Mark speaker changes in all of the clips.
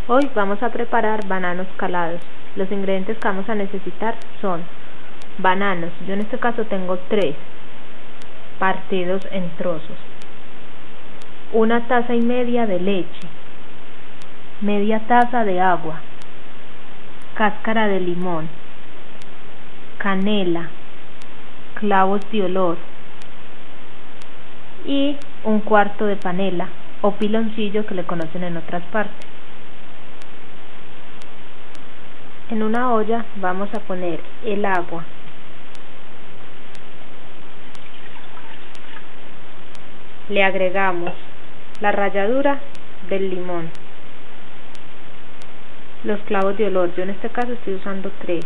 Speaker 1: Hoy vamos a preparar bananos calados. Los ingredientes que vamos a necesitar son bananos, yo en este caso tengo 3 partidos en trozos, 1,5 tazas de leche, media taza de agua, cáscara de limón, canela, clavos de olor y 1/4 de panela o piloncillo que le conocen en otras partes. En una olla vamos a poner el agua, le agregamos la ralladura del limón, los clavos de olor, yo en este caso estoy usando 3,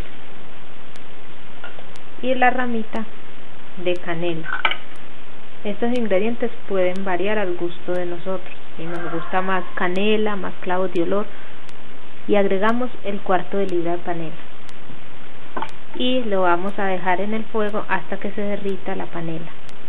Speaker 1: y la ramita de canela. Estos ingredientes pueden variar al gusto de nosotros, si nos gusta más canela, más clavos de olor, y agregamos el 1/4 de libra de panela y lo vamos a dejar en el fuego hasta que se derrita la panela.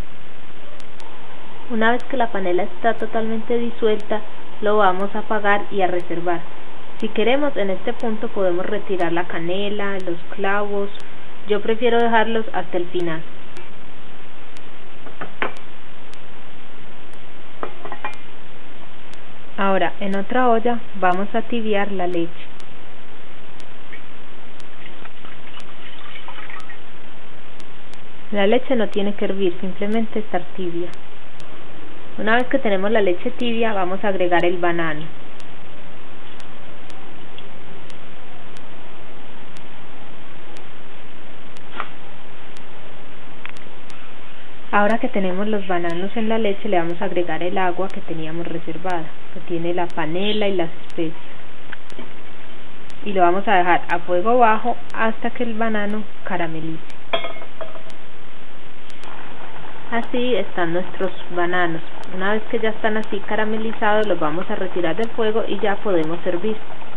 Speaker 1: Una vez que la panela está totalmente disuelta, lo vamos a apagar y a reservar. Si queremos, en este punto podemos retirar la canela, los clavos, yo prefiero dejarlos hasta el final. Ahora en otra olla vamos a tibiar la leche. La leche no tiene que hervir, simplemente estar tibia. Una vez que tenemos la leche tibia, vamos a agregar el banano. Ahora que tenemos los bananos en la leche, le vamos a agregar el agua que teníamos reservada, que tiene la panela y las especias. Y lo vamos a dejar a fuego bajo hasta que el banano caramelice. Así están nuestros bananos. Una vez que ya están así caramelizados, los vamos a retirar del fuego y ya podemos servir.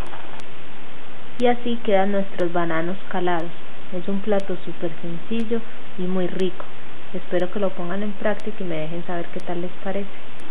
Speaker 1: Y así quedan nuestros bananos calados. Es un plato súper sencillo y muy rico. Espero que lo pongan en práctica y me dejen saber qué tal les parece.